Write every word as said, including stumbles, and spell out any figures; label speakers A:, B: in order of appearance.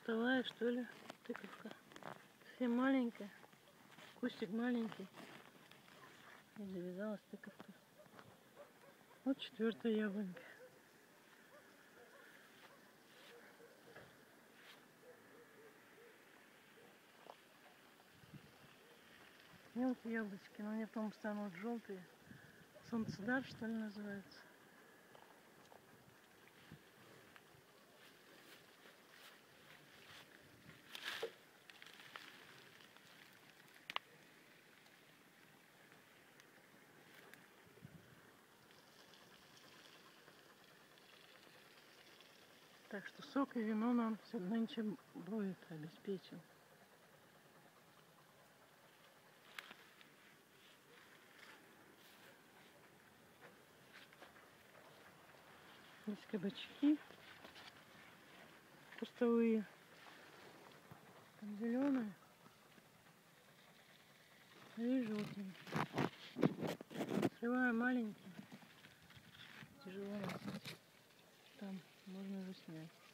A: кустовая, что ли, тыковка. Совсем маленькая. Кустик маленький. И завязалась тыковка. Вот четвертая яблонька. Мелкие яблочки, но они потом станут желтые. Солнцедар, что ли, называется. Так что сок и вино нам все нынче будет обеспечен. Есть кабачки кустовые, там зеленые и желтенькие. Срываем маленькие, тяжело носить. Там можно уже снять.